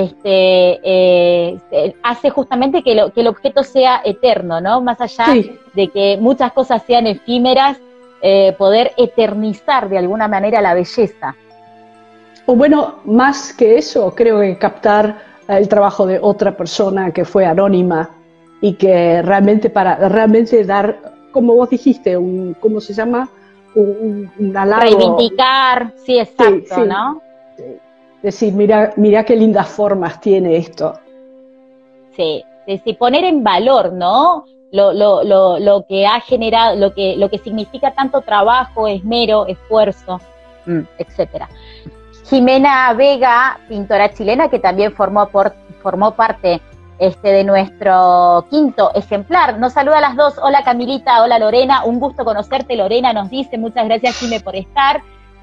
hace justamente que el objeto sea eterno, ¿no? Más allá de que muchas cosas sean efímeras, poder eternizar de alguna manera la belleza. O bueno, más que eso, creo que captar el trabajo de otra persona que fue anónima y que realmente dar, como vos dijiste, ¿cómo se llama? Un halago. Reivindicar, sí, exacto, sí, ¿no? Sí. Decir, mira qué lindas formas tiene esto. Sí, poner en valor, ¿no? Lo que ha generado, lo que significa tanto trabajo, esmero, esfuerzo, etcétera. Jimena Vega, pintora chilena, que también formó parte de nuestro quinto ejemplar. Nos saluda a las dos. Hola Camilita, hola Lorena, un gusto conocerte. Lorena nos dice, muchas gracias Jimé por estar.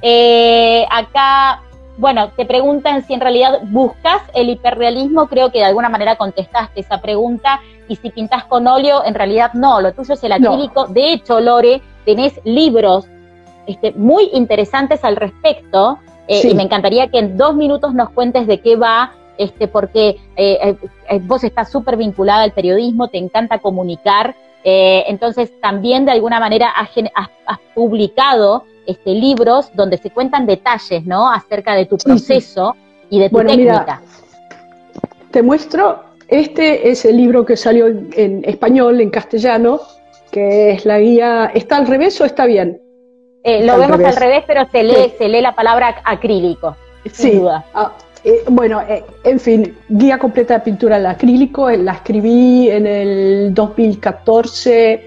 Acá, bueno, te preguntan si en realidad buscas el hiperrealismo. Creo que de alguna manera contestaste esa pregunta, y si pintás con óleo, en realidad no, lo tuyo es el acrílico. No. De hecho, Lore, tenés libros muy interesantes al respecto. Y me encantaría que en 2 minutos nos cuentes de qué va, porque vos estás súper vinculada al periodismo, te encanta comunicar, entonces también de alguna manera has publicado libros donde se cuentan detalles, ¿no?, acerca de tu proceso y de tu técnica. Mira, te muestro, este es el libro que salió en español, en castellano, que es la guía. ¿Está al revés o está bien? Lo vemos al revés, pero se lee la palabra acrílico, sin duda. En fin, guía completa de pintura al acrílico, la escribí en el 2014,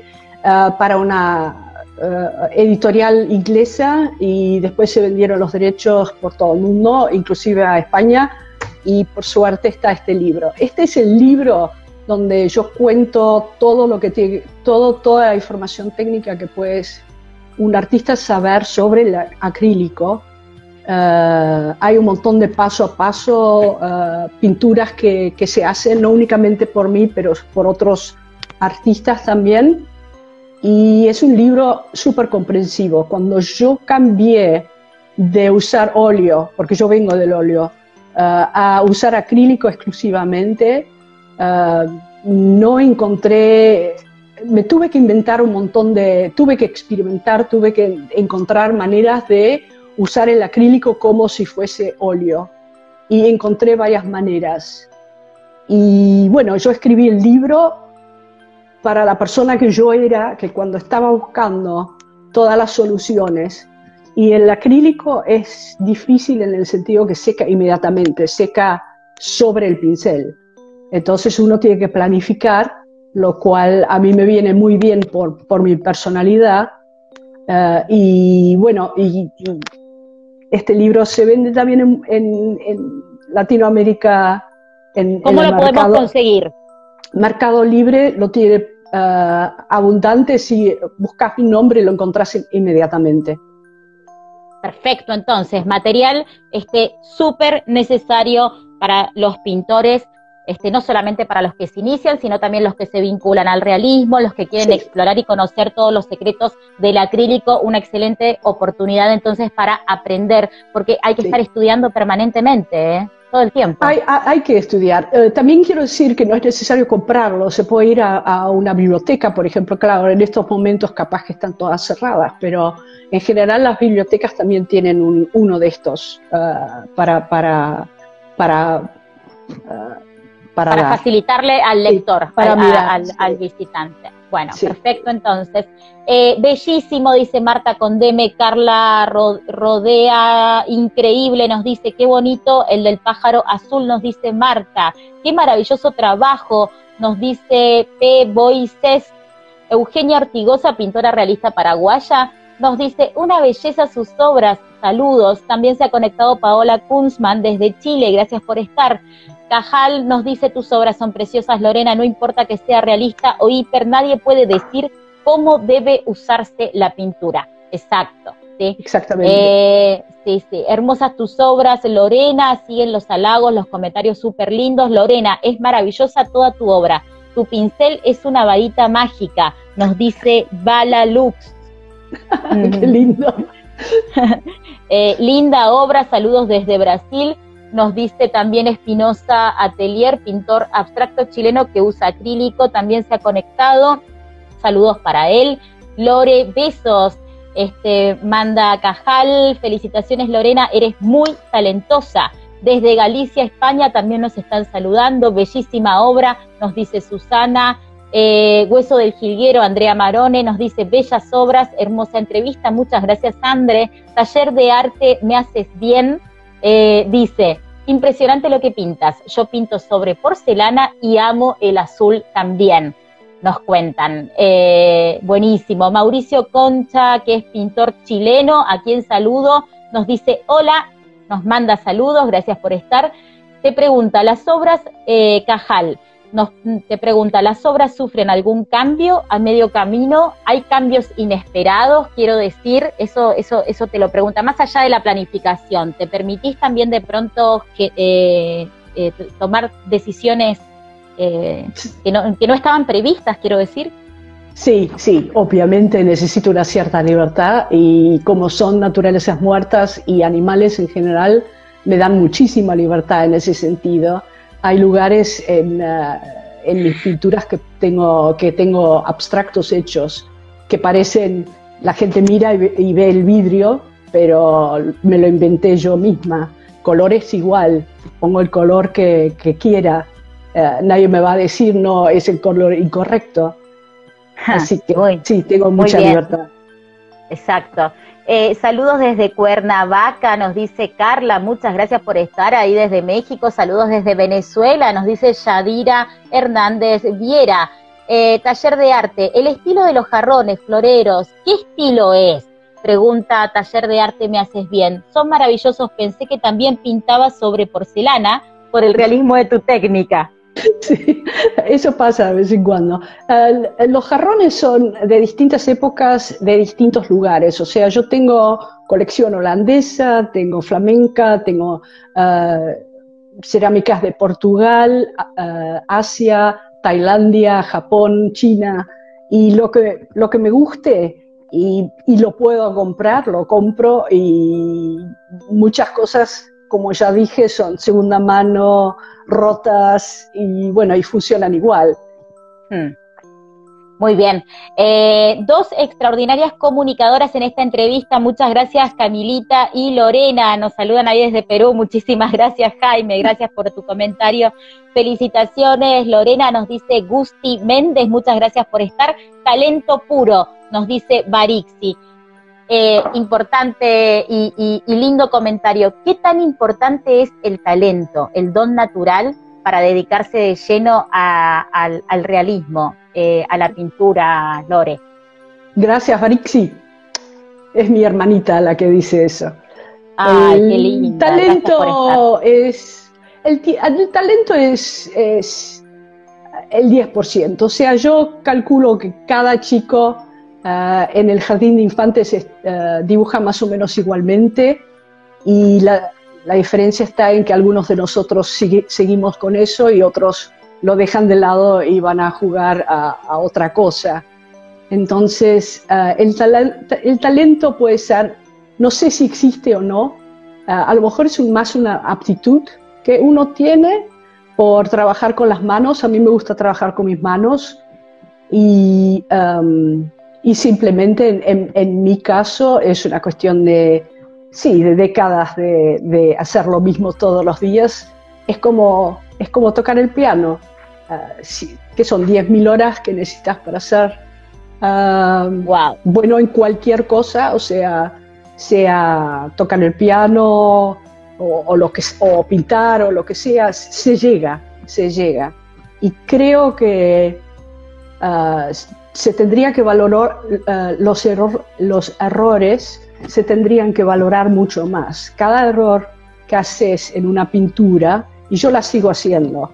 para una editorial inglesa y después se vendieron los derechos por todo el mundo, inclusive a España, y por suerte está este libro. Este es el libro donde yo cuento todo lo que tiene, toda la información técnica que puedes un artista saber sobre el acrílico. Hay un montón de paso a paso, pinturas que se hacen no únicamente por mí, pero por otros artistas también. Y es un libro súper comprensivo. Cuando yo cambié de usar óleo, porque yo vengo del óleo, a usar acrílico exclusivamente, no encontré, me tuve que inventar un montón tuve que experimentar, tuve que encontrar maneras de usar el acrílico como si fuese óleo. Y encontré varias maneras. Y bueno, yo escribí el libro para la persona que yo era, que cuando estaba buscando todas las soluciones. Y el acrílico es difícil en el sentido que seca inmediatamente, seca sobre el pincel. Entonces uno tiene que planificar, lo cual a mí me viene muy bien por mi personalidad. Y bueno, y este libro se vende también en Latinoamérica. ¿Cómo lo podemos conseguir? Mercado Libre lo tiene abundante. Si buscas mi nombre lo encontrás inmediatamente. Perfecto, entonces, material súper necesario para los pintores, no solamente para los que se inician, sino también los que se vinculan al realismo, los que quieren explorar y conocer todos los secretos del acrílico. Una excelente oportunidad entonces para aprender, porque hay que estar estudiando permanentemente, todo el tiempo. Hay que estudiar. También quiero decir que no es necesario comprarlo, se puede ir a una biblioteca, por ejemplo. Claro, en estos momentos capaz que están todas cerradas, pero en general las bibliotecas también tienen uno de estos para facilitarle al lector, al visitante. Bueno, perfecto, entonces. Bellísimo, dice Marta Condeme. Carla Rodea, increíble, nos dice, qué bonito el del pájaro azul, nos dice Marta. Qué maravilloso trabajo, nos dice P. Boises. Eugenia Ortigosa, pintora realista paraguaya, nos dice, una belleza sus obras, saludos. También se ha conectado Paola Kunzman desde Chile, gracias por estar. Cajal nos dice, tus obras son preciosas, Lorena, no importa que sea realista o hiper, nadie puede decir cómo debe usarse la pintura. Exacto. ¿Sí? Exactamente. Sí, hermosas tus obras, Lorena, siguen los halagos, los comentarios súper lindos. Lorena, es maravillosa toda tu obra. Tu pincel es una varita mágica, nos dice Bala Lux. Qué lindo. Linda obra, saludos desde Brasil. Nos dice también Espinosa Atelier, pintor abstracto chileno que usa acrílico, también se ha conectado. Saludos para él. Lore, besos. Manda Cajal, felicitaciones Lorena, eres muy talentosa. Desde Galicia, España, también nos están saludando. Bellísima obra, nos dice Susana. Hueso del Jilguero, Andrea Marone, nos dice, bellas obras, hermosa entrevista, muchas gracias Andre. Taller de arte, me haces bien, dice, impresionante lo que pintas, yo pinto sobre porcelana y amo el azul también, nos cuentan. Buenísimo. Mauricio Concha, que es pintor chileno, a quien saludo, nos dice, hola, nos manda saludos, gracias por estar. Te pregunta, las obras, Cajal, te pregunta, ¿las obras sufren algún cambio a medio camino? ¿Hay cambios inesperados? Quiero decir, eso te lo pregunta, más allá de la planificación, ¿te permitís también de pronto tomar decisiones que no estaban previstas, quiero decir? Sí, obviamente necesito una cierta libertad y como son naturalezas muertas y animales en general, me dan muchísima libertad en ese sentido. Hay lugares en mis pinturas que tengo abstractos hechos, que parecen, la gente mira y ve el vidrio, pero me lo inventé yo misma. Colores igual, pongo el color que quiera, nadie me va a decir no, es el color incorrecto. Así que sí, tengo mucha libertad. Exacto. Saludos desde Cuernavaca, nos dice Carla, muchas gracias por estar ahí desde México. Saludos desde Venezuela, nos dice Yadira Hernández Viera. taller de arte, el estilo de los jarrones, floreros, ¿qué estilo es? Pregunta Taller de Arte Me Haces Bien. Son maravillosos, pensé que también pintabas sobre porcelana por el realismo de tu técnica. Sí, eso pasa de vez en cuando. Los jarrones son de distintas épocas, de distintos lugares. O sea, yo tengo colección holandesa, tengo flamenca, tengo cerámicas de Portugal, Asia, Tailandia, Japón, China. Y lo que me guste y lo puedo comprar, lo compro. Y muchas cosas, como ya dije, son segunda mano, rotas y bueno, y funcionan igual. Muy bien. Dos extraordinarias comunicadoras en esta entrevista. Muchas gracias, Camilita y Lorena. Nos saludan ahí desde Perú. Muchísimas gracias, Jaime. Gracias por tu comentario. Felicitaciones. Lorena nos dice Gusti Méndez. Muchas gracias por estar. Talento puro, nos dice Barixi. Importante y lindo comentario. ¿Qué tan importante es el talento, el don natural para dedicarse de lleno al realismo, a la pintura, Lore? Gracias, Barixi. Es mi hermanita la que dice eso. Ay, qué linda. Talento es, el talento es el 10%. O sea, yo calculo que cada chico en el jardín de infantes dibuja más o menos igualmente, y la diferencia está en que algunos de nosotros seguimos con eso y otros lo dejan de lado y van a jugar a otra cosa. Entonces, el talento puede ser, no sé si existe o no, a lo mejor es más una aptitud que uno tiene por trabajar con las manos. A mí me gusta trabajar con mis manos y simplemente en mi caso es una cuestión de décadas de hacer lo mismo todos los días. Es como tocar el piano, que son 10.000 horas que necesitas para ser bueno en cualquier cosa, o sea tocar el piano o pintar o lo que sea, se llega. Y creo que se tendría que valorar los errores, se tendrían que valorar mucho más. Cada error que haces en una pintura, y yo la sigo haciendo,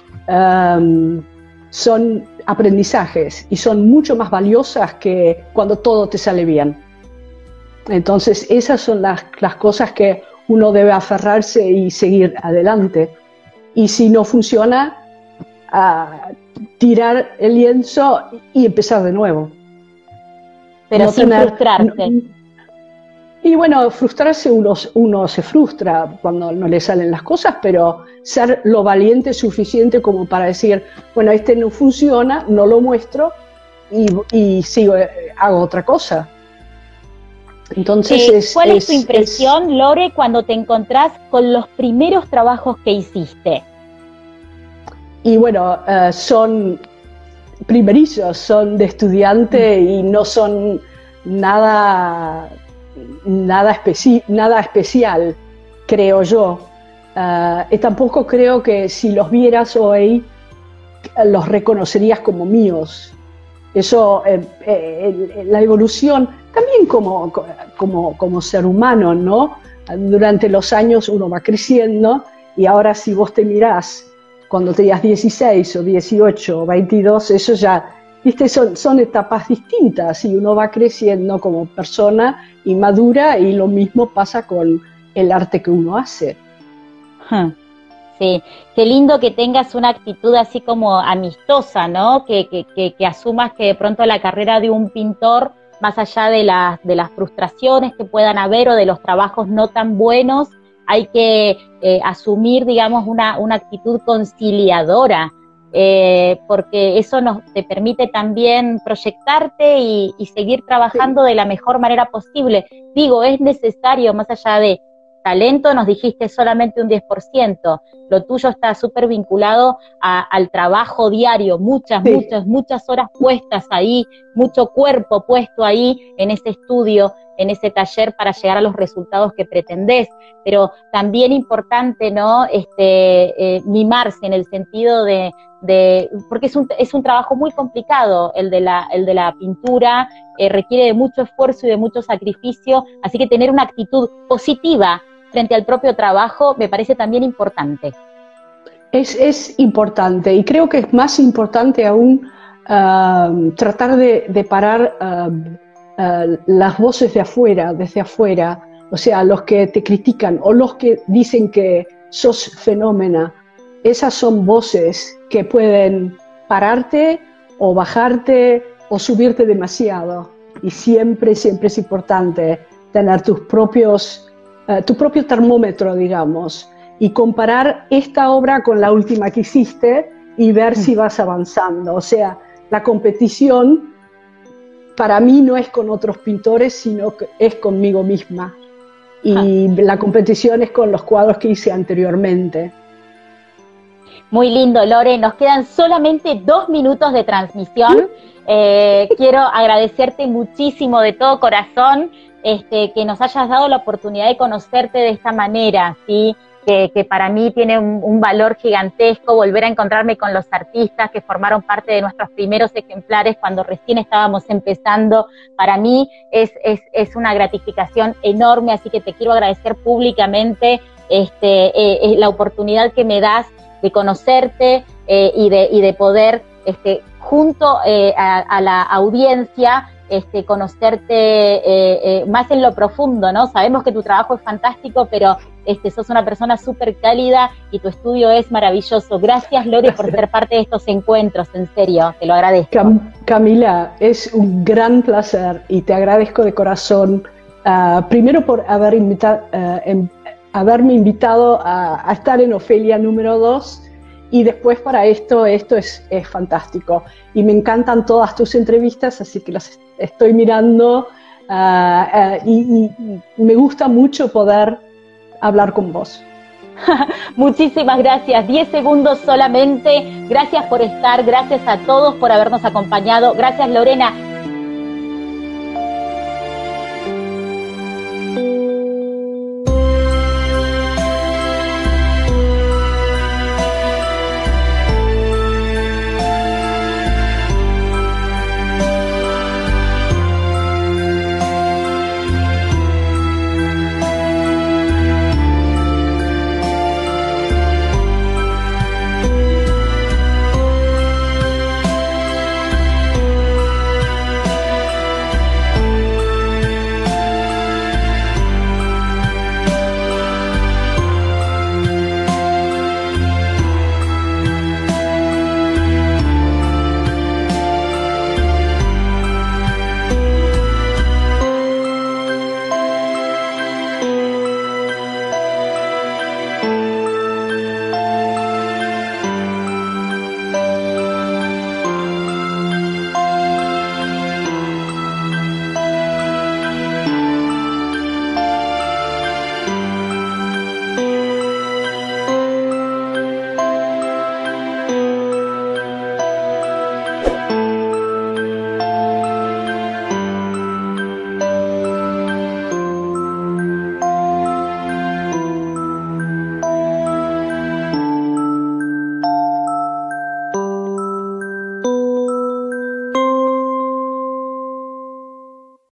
son aprendizajes y son mucho más valiosas que cuando todo te sale bien. Entonces esas son las cosas que uno debe aferrarse y seguir adelante. Y si no funciona, tirar el lienzo y empezar de nuevo. Pero sin frustrarse. Y bueno, frustrarse, uno se frustra cuando no le salen las cosas, pero ser lo valiente suficiente como para decir, bueno, este no funciona, no lo muestro y sigo, hago otra cosa. Entonces ¿cuál es tu impresión, Lore, cuando te encontrás con los primeros trabajos que hiciste? Y bueno, son primerizos, son de estudiante y no son nada especial, creo yo. Y tampoco creo que si los vieras hoy los reconocerías como míos. Eso, la evolución, también como ser humano, ¿no? Durante los años uno va creciendo y ahora si vos te mirás cuando tenías 16 o 18 o 22, eso ya, ¿viste? Son etapas distintas y uno va creciendo como persona y madura, y lo mismo pasa con el arte que uno hace. Sí, qué lindo que tengas una actitud así como amistosa, ¿no? Que asumas que de pronto la carrera de un pintor, más allá de las frustraciones que puedan haber o de los trabajos no tan buenos, hay que asumir, digamos, una actitud conciliadora, porque eso te permite también proyectarte y seguir trabajando de la mejor manera posible. Digo, es necesario, más allá de talento, nos dijiste solamente un 10%, lo tuyo está súper vinculado al trabajo diario, muchas horas puestas ahí, mucho cuerpo puesto ahí en ese estudio, en ese taller para llegar a los resultados que pretendés, pero también importante, ¿no? Mimarse en el sentido de porque es un trabajo muy complicado el de la pintura, requiere de mucho esfuerzo y de mucho sacrificio, así que tener una actitud positiva frente al propio trabajo me parece también importante. Es importante, y creo que es más importante aún tratar de parar las voces de afuera, desde afuera, o sea, los que te critican o los que dicen que sos fenómena. Esas son voces que pueden pararte o bajarte o subirte demasiado, y siempre, siempre es importante tener tu propio termómetro, digamos, y comparar esta obra con la última que hiciste y ver si vas avanzando. O sea, la competición para mí no es con otros pintores, sino que es conmigo misma. Y la competición es con los cuadros que hice anteriormente. Muy lindo, Lore. Nos quedan solamente 2 minutos de transmisión. Quiero agradecerte muchísimo de todo corazón que nos hayas dado la oportunidad de conocerte de esta manera, ¿sí? Que para mí tiene un valor gigantesco volver a encontrarme con los artistas que formaron parte de nuestros primeros ejemplares cuando recién estábamos empezando. Para mí es una gratificación enorme, así que te quiero agradecer públicamente la oportunidad que me das de conocerte y de poder, junto a la audiencia, conocerte más en lo profundo, ¿no? Sabemos que tu trabajo es fantástico, pero sos una persona súper cálida y tu estudio es maravilloso. Gracias, Lore, por ser parte de estos encuentros, en serio, te lo agradezco. Camila, es un gran placer y te agradezco de corazón, primero por haberme invitado a estar en Ofelia número 2, y después para esto es fantástico. Y me encantan todas tus entrevistas, así que las estoy mirando y me gusta mucho poder hablar con vos. Muchísimas gracias, 10 segundos solamente. Gracias por estar, gracias a todos por habernos acompañado. Gracias, Lorena.